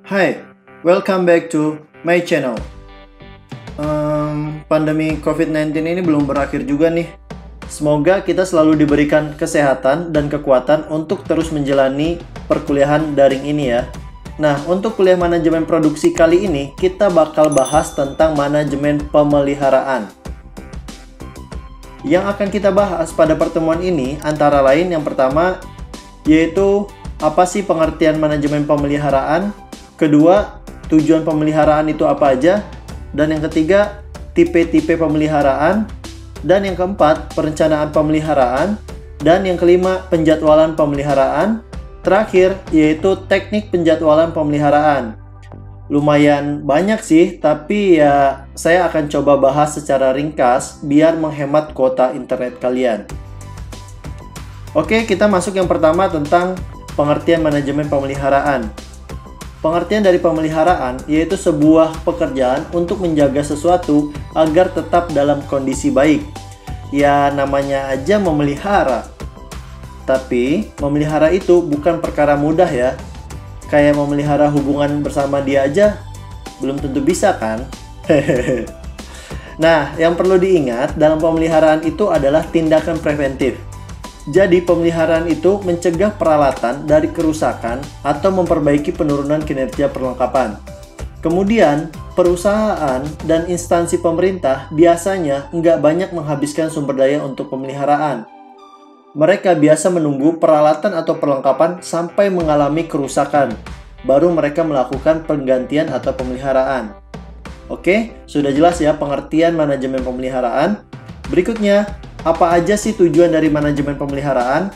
Hai, welcome back to my channel. Pandemi COVID-19 ini belum berakhir juga nih. Semoga kita selalu diberikan kesehatan dan kekuatan untuk terus menjalani perkuliahan daring ini ya. Nah, untuk kuliah manajemen produksi kali ini, kita bakal bahas tentang manajemen pemeliharaan. Yang akan kita bahas pada pertemuan ini antara lain yang pertama yaitu apa sih pengertian manajemen pemeliharaan? Kedua, tujuan pemeliharaan itu apa aja? Dan yang ketiga, tipe-tipe pemeliharaan. Dan yang keempat, perencanaan pemeliharaan. Dan yang kelima, penjadwalan pemeliharaan. Terakhir, yaitu teknik penjadwalan pemeliharaan. Lumayan banyak sih, tapi ya saya akan coba bahas secara ringkas biar menghemat kuota internet kalian. Oke, kita masuk yang pertama tentang pengertian manajemen pemeliharaan. Pengertian dari pemeliharaan yaitu sebuah pekerjaan untuk menjaga sesuatu agar tetap dalam kondisi baik. Ya, namanya aja memelihara. Tapi, memelihara itu bukan perkara mudah ya. Kayak memelihara hubungan bersama dia aja, belum tentu bisa kan? Nah, yang perlu diingat dalam pemeliharaan itu adalah tindakan preventif. Jadi, pemeliharaan itu mencegah peralatan dari kerusakan atau memperbaiki penurunan kinerja perlengkapan. Kemudian, perusahaan dan instansi pemerintah biasanya nggak banyak menghabiskan sumber daya untuk pemeliharaan. Mereka biasa menunggu peralatan atau perlengkapan sampai mengalami kerusakan, baru mereka melakukan penggantian atau pemeliharaan. Oke, sudah jelas ya pengertian manajemen pemeliharaan. Berikutnya, apa aja sih tujuan dari manajemen pemeliharaan?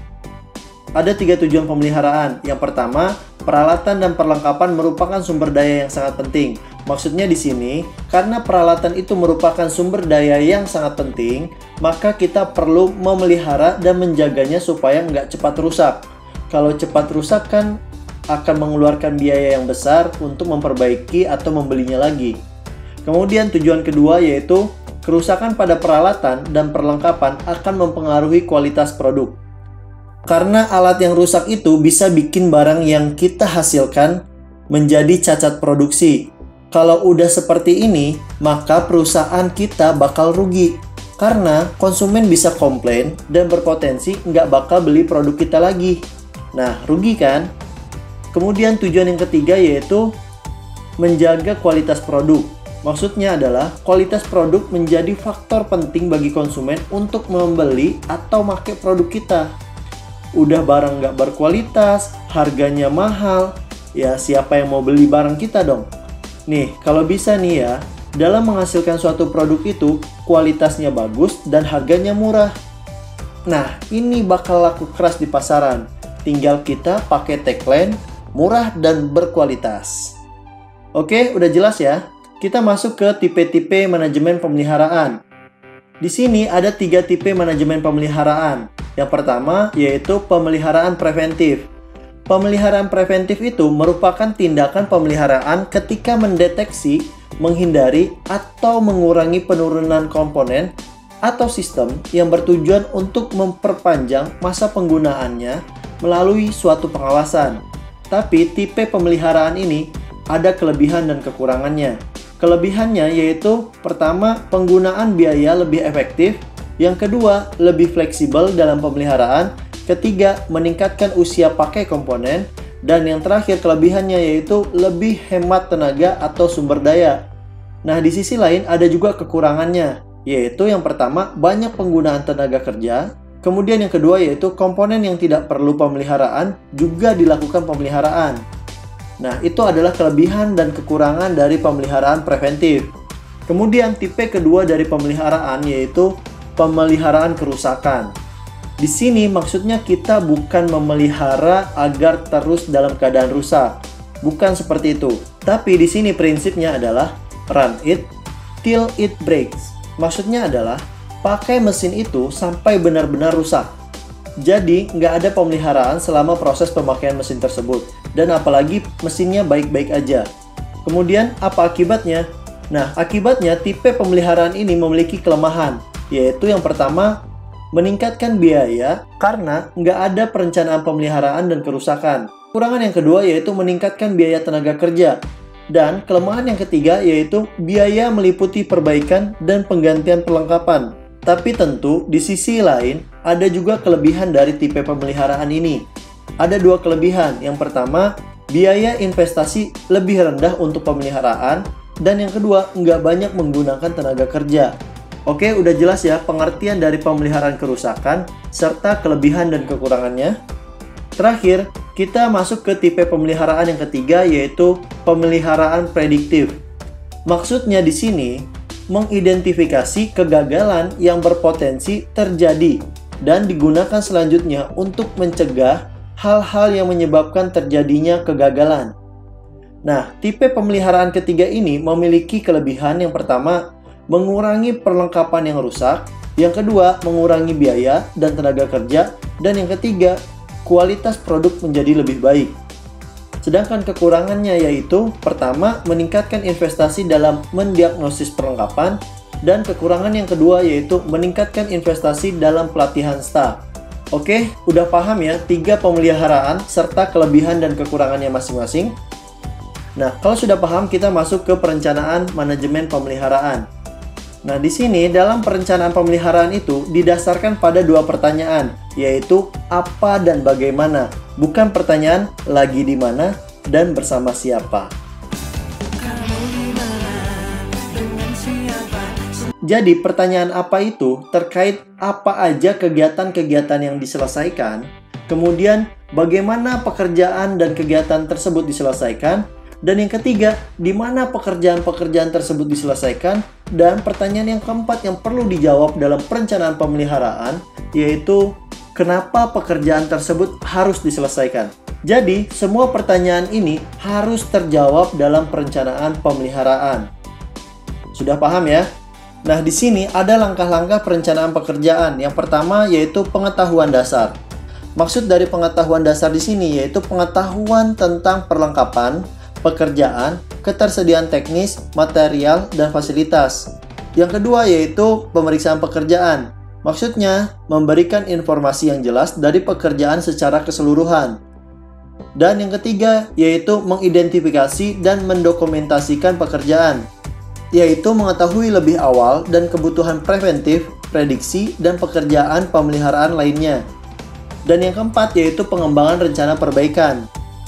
Ada 3 tujuan pemeliharaan. Yang pertama, peralatan dan perlengkapan merupakan sumber daya yang sangat penting. Maksudnya di sini, karena peralatan itu merupakan sumber daya yang sangat penting, maka kita perlu memelihara dan menjaganya supaya nggak cepat rusak. Kalau cepat rusak kan akan mengeluarkan biaya yang besar untuk memperbaiki atau membelinya lagi. Kemudian tujuan kedua yaitu kerusakan pada peralatan dan perlengkapan akan mempengaruhi kualitas produk. Karena alat yang rusak itu bisa bikin barang yang kita hasilkan menjadi cacat produksi. Kalau udah seperti ini, maka perusahaan kita bakal rugi. Karena konsumen bisa komplain dan berpotensi nggak bakal beli produk kita lagi. Nah, rugi kan? Kemudian tujuan yang ketiga yaitu menjaga kualitas produk. Maksudnya adalah kualitas produk menjadi faktor penting bagi konsumen untuk membeli atau pakai produk kita. Udah barang nggak berkualitas, harganya mahal, ya siapa yang mau beli barang kita dong? Nih, kalau bisa nih ya, dalam menghasilkan suatu produk itu, kualitasnya bagus dan harganya murah. Nah, ini bakal laku keras di pasaran. Tinggal kita pakai tagline, murah dan berkualitas. Oke, udah jelas ya? Kita masuk ke tipe-tipe manajemen pemeliharaan. Di sini ada 3 tipe manajemen pemeliharaan. Yang pertama yaitu pemeliharaan preventif. Pemeliharaan preventif itu merupakan tindakan pemeliharaan ketika mendeteksi, menghindari, atau mengurangi penurunan komponen atau sistem yang bertujuan untuk memperpanjang masa penggunaannya melalui suatu pengawasan. Tapi tipe pemeliharaan ini ada kelebihan dan kekurangannya. Kelebihannya yaitu pertama, penggunaan biaya lebih efektif. Yang kedua, lebih fleksibel dalam pemeliharaan. Ketiga, meningkatkan usia pakai komponen. Dan yang terakhir kelebihannya yaitu lebih hemat tenaga atau sumber daya. Nah, di sisi lain ada juga kekurangannya, yaitu yang pertama, banyak penggunaan tenaga kerja. Kemudian yang kedua yaitu komponen yang tidak perlu pemeliharaan juga dilakukan pemeliharaan. Nah, itu adalah kelebihan dan kekurangan dari pemeliharaan preventif. Kemudian tipe kedua dari pemeliharaan yaitu pemeliharaan kerusakan. Di sini maksudnya kita bukan memelihara agar terus dalam keadaan rusak. Bukan seperti itu. Tapi di sini prinsipnya adalah run it till it breaks. Maksudnya adalah pakai mesin itu sampai benar-benar rusak. Jadi, nggak ada pemeliharaan selama proses pemakaian mesin tersebut. Dan apalagi mesinnya baik-baik aja. Kemudian, apa akibatnya? Nah, akibatnya tipe pemeliharaan ini memiliki kelemahan. Yaitu yang pertama, meningkatkan biaya karena nggak ada perencanaan pemeliharaan dan kerusakan. Kekurangan yang kedua yaitu meningkatkan biaya tenaga kerja. Dan kelemahan yang ketiga yaitu biaya meliputi perbaikan dan penggantian perlengkapan. Tapi tentu di sisi lain ada juga kelebihan dari tipe pemeliharaan ini. Ada dua kelebihan. Yang pertama, biaya investasi lebih rendah untuk pemeliharaan. Dan yang kedua, nggak banyak menggunakan tenaga kerja. Oke, udah jelas ya pengertian dari pemeliharaan kerusakan serta kelebihan dan kekurangannya. Terakhir, kita masuk ke tipe pemeliharaan yang ketiga yaitu pemeliharaan prediktif. Maksudnya di sini mengidentifikasi kegagalan yang berpotensi terjadi dan digunakan selanjutnya untuk mencegah hal-hal yang menyebabkan terjadinya kegagalan. Nah, tipe pemeliharaan ketiga ini memiliki kelebihan yang pertama, mengurangi perlengkapan yang rusak, yang kedua, mengurangi biaya dan tenaga kerja, dan yang ketiga, kualitas produk menjadi lebih baik. Sedangkan kekurangannya yaitu, pertama, meningkatkan investasi dalam mendiagnosis perlengkapan, dan kekurangan yang kedua yaitu meningkatkan investasi dalam pelatihan staf. Oke, udah paham ya 3 pemeliharaan serta kelebihan dan kekurangannya masing-masing? Nah, kalau sudah paham, kita masuk ke perencanaan manajemen pemeliharaan. Nah, di sini dalam perencanaan pemeliharaan itu didasarkan pada 2 pertanyaan, yaitu apa dan bagaimana. Bukan pertanyaan lagi di mana dan bersama siapa. Jadi, pertanyaan apa itu terkait apa aja kegiatan-kegiatan yang diselesaikan, kemudian bagaimana pekerjaan dan kegiatan tersebut diselesaikan, dan yang ketiga, di mana pekerjaan-pekerjaan tersebut diselesaikan, dan pertanyaan yang keempat yang perlu dijawab dalam perencanaan pemeliharaan, yaitu kenapa pekerjaan tersebut harus diselesaikan. Jadi, semua pertanyaan ini harus terjawab dalam perencanaan pemeliharaan. Sudah paham ya? Nah, di sini ada langkah-langkah perencanaan pekerjaan. Yang pertama yaitu pengetahuan dasar. Maksud dari pengetahuan dasar di sini yaitu pengetahuan tentang perlengkapan, pekerjaan, ketersediaan teknis, material, dan fasilitas. Yang kedua yaitu pemeriksaan pekerjaan. Maksudnya, memberikan informasi yang jelas dari pekerjaan secara keseluruhan. Dan yang ketiga, yaitu mengidentifikasi dan mendokumentasikan pekerjaan, yaitu mengetahui lebih awal dan kebutuhan preventif, prediksi, dan pekerjaan pemeliharaan lainnya. Dan yang keempat, yaitu pengembangan rencana perbaikan.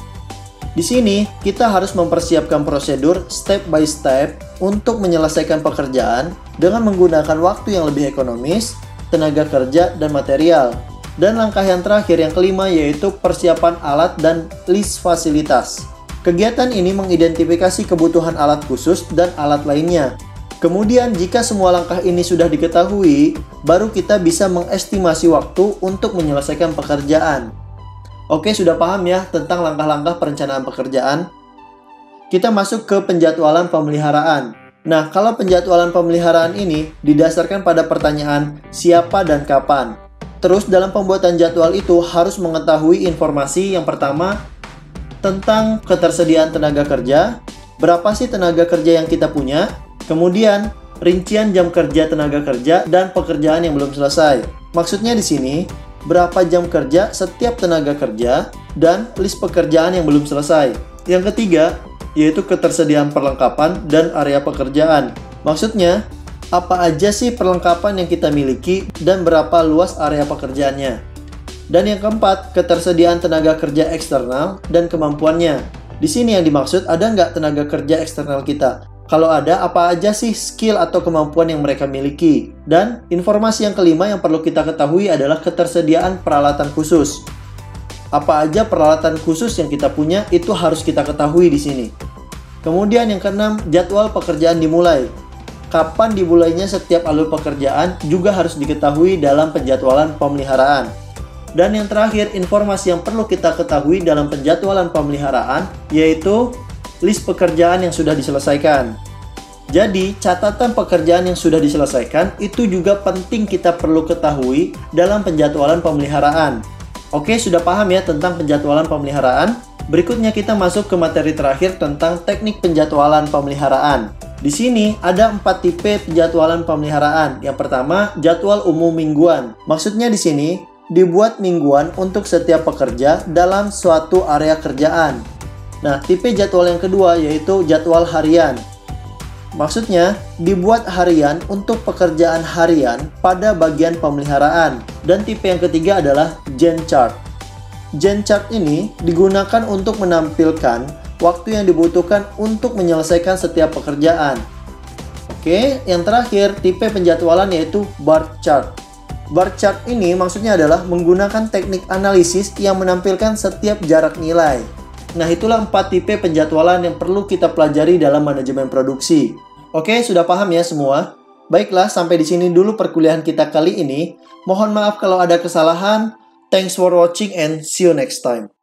Di sini, kita harus mempersiapkan prosedur step by step untuk menyelesaikan pekerjaan dengan menggunakan waktu yang lebih ekonomis, tenaga kerja, dan material. Dan langkah yang terakhir yang kelima yaitu persiapan alat dan list fasilitas. Kegiatan ini mengidentifikasi kebutuhan alat khusus dan alat lainnya. Kemudian jika semua langkah ini sudah diketahui, baru kita bisa mengestimasi waktu untuk menyelesaikan pekerjaan. Oke, sudah paham ya tentang langkah-langkah perencanaan pekerjaan? Kita masuk ke penjadwalan pemeliharaan. Nah, kalau penjadwalan pemeliharaan ini didasarkan pada pertanyaan siapa dan kapan. Terus dalam pembuatan jadwal itu harus mengetahui informasi yang pertama tentang ketersediaan tenaga kerja, berapa sih tenaga kerja yang kita punya, kemudian rincian jam kerja tenaga kerja dan pekerjaan yang belum selesai. Maksudnya di sini, berapa jam kerja setiap tenaga kerja dan list pekerjaan yang belum selesai. Yang ketiga, yaitu ketersediaan perlengkapan dan area pekerjaan. Maksudnya, apa aja sih perlengkapan yang kita miliki dan berapa luas area pekerjaannya. Dan yang keempat, ketersediaan tenaga kerja eksternal dan kemampuannya. Di sini yang dimaksud ada nggak tenaga kerja eksternal kita? Kalau ada, apa aja sih skill atau kemampuan yang mereka miliki? Dan informasi yang kelima yang perlu kita ketahui adalah ketersediaan peralatan khusus. Apa aja peralatan khusus yang kita punya itu harus kita ketahui di sini. Kemudian yang keenam, jadwal pekerjaan dimulai. Kapan dimulainya setiap alur pekerjaan juga harus diketahui dalam penjadwalan pemeliharaan. Dan yang terakhir, informasi yang perlu kita ketahui dalam penjadwalan pemeliharaan yaitu list pekerjaan yang sudah diselesaikan. Jadi, catatan pekerjaan yang sudah diselesaikan itu juga penting kita perlu ketahui dalam penjadwalan pemeliharaan. Oke, sudah paham ya tentang penjadwalan pemeliharaan? Berikutnya kita masuk ke materi terakhir tentang teknik penjadwalan pemeliharaan. Di sini ada 4 tipe penjadwalan pemeliharaan. Yang pertama, jadwal umum mingguan. Maksudnya di sini, dibuat mingguan untuk setiap pekerja dalam suatu area kerjaan. Nah, tipe jadwal yang kedua yaitu jadwal harian. Maksudnya, dibuat harian untuk pekerjaan harian pada bagian pemeliharaan. Dan tipe yang ketiga adalah Gantt chart. Gantt chart ini digunakan untuk menampilkan waktu yang dibutuhkan untuk menyelesaikan setiap pekerjaan. Oke, yang terakhir tipe penjadwalan yaitu bar chart. Bar chart ini maksudnya adalah menggunakan teknik analisis yang menampilkan setiap jarak nilai. Nah, itulah 4 tipe penjadwalan yang perlu kita pelajari dalam manajemen produksi. Oke, sudah paham ya semua? Baiklah, sampai di sini dulu perkuliahan kita kali ini. Mohon maaf kalau ada kesalahan. Thanks for watching and see you next time.